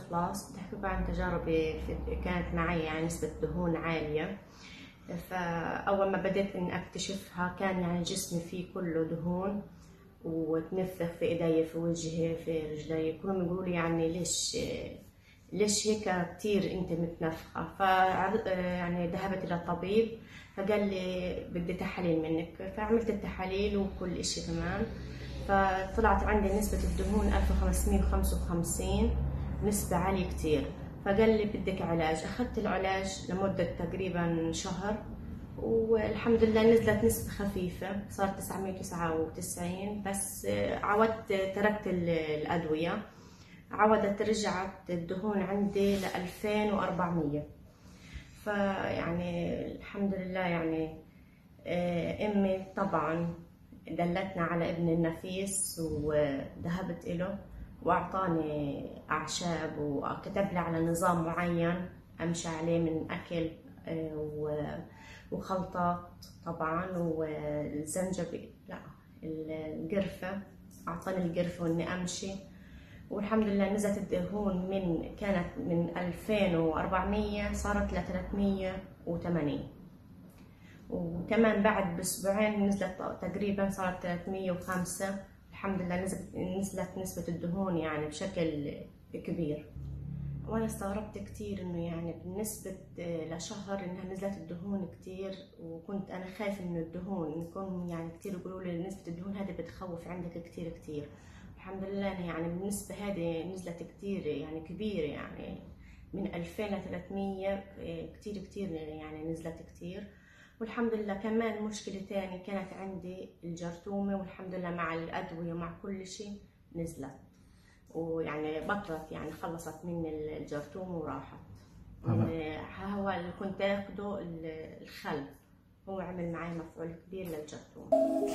خلاص بدي أحكي عن تجاربي كانت معي يعني نسبة دهون عالية. فأول ما بديت إني أكتشفها كان يعني جسمي فيه كله دهون، وتنفخ في إيدي في وجهي في رجلي، كلهم يقولوا لي يعني ليش هيك كتير انت متنفخة. يعني ذهبت الى طبيب فقال لي بدي تحاليل منك، فعملت التحاليل وكل اشي تمام. فطلعت عندي نسبة الدهون 1555، نسبة عالية كتير. فقال لي بدك علاج، اخذت العلاج لمدة تقريبا شهر، والحمد لله نزلت نسبة خفيفة، صارت 999 بس. عودت تركت الأدوية، عودت رجعت الدهون عندي ل 2400. فيعني الحمد لله يعني أمي طبعا دلتنا على ابن النفيس وذهبت إله وأعطاني أعشاب وكتب لي على نظام معين أمشي عليه من أكل وخلطات طبعا، والزنجبيل لا القرفة، أعطاني القرفة وإني أمشي. والحمد لله نزلت الدهون كانت من 2400 صارت ل 380، وكمان بعد بأسبوعين نزلت تقريبا صارت 305. الحمد لله نزلت نسبة الدهون يعني بشكل كبير. وانا استغربت كتير انه يعني بالنسبة لشهر انها نزلت الدهون كتير، وكنت انا خايفة من الدهون، يكون يعني كتير يقولوا لي نسبة الدهون هذه بتخوف عندك كتير كتير. الحمد لله يعني بالنسبة هذه نزلت كتير يعني كبيرة، يعني من 2000 ل 300 كتير كتير يعني نزلت كتير. والحمد لله كمان مشكلة تاني كانت عندي الجرثومة، والحمد لله مع الأدوية مع كل شيء نزلت، ويعني بطلت يعني خلصت من الجرثومة وراحت. هو اللي كنت اخده الخل، هو عمل معي مفعول كبير للجرثومة.